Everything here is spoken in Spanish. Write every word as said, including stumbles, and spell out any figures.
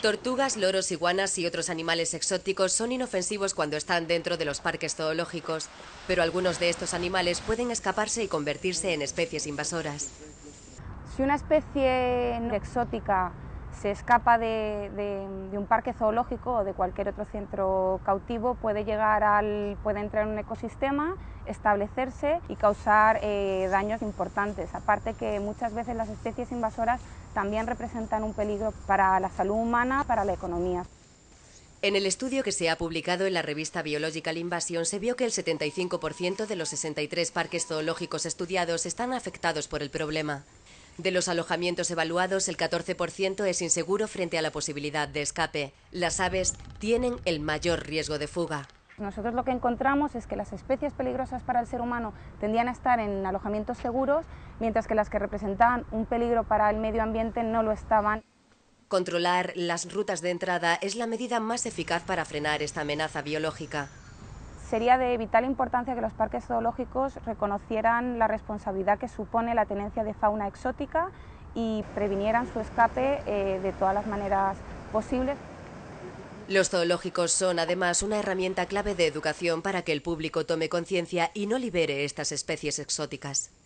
Tortugas, loros, iguanas y otros animales exóticos son inofensivos cuando están dentro de los parques zoológicos, pero algunos de estos animales pueden escaparse y convertirse en especies invasoras. Si una especie exótica se escapa de, de, de un parque zoológico o de cualquier otro centro cautivo, puede llegar al, puede entrar en un ecosistema, establecerse y causar eh, daños importantes. Aparte que muchas veces las especies invasoras también representan un peligro para la salud humana, para la economía. En el estudio que se ha publicado en la revista Biological Invasion se vio que el setenta y cinco por ciento de los sesenta y tres parques zoológicos estudiados están afectados por el problema. De los alojamientos evaluados, el catorce por ciento es inseguro frente a la posibilidad de escape. Las aves tienen el mayor riesgo de fuga. Nosotros lo que encontramos es que las especies peligrosas para el ser humano tendían a estar en alojamientos seguros, mientras que las que representaban un peligro para el medio ambiente no lo estaban. Controlar las rutas de entrada es la medida más eficaz para frenar esta amenaza biológica. Sería de vital importancia que los parques zoológicos reconocieran la responsabilidad que supone la tenencia de fauna exótica y previnieran su escape eh, de todas las maneras posibles. Los zoológicos son además una herramienta clave de educación para que el público tome conciencia y no libere estas especies exóticas.